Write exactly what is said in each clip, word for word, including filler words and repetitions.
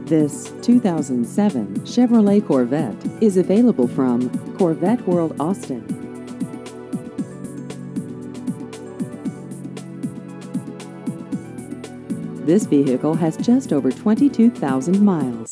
This two thousand seven Chevrolet Corvette is available from Corvette World Austin. This vehicle has just over twenty-two thousand miles.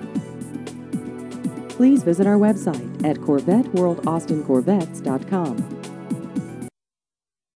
Please visit our website at corvette world austin corvettes dot com.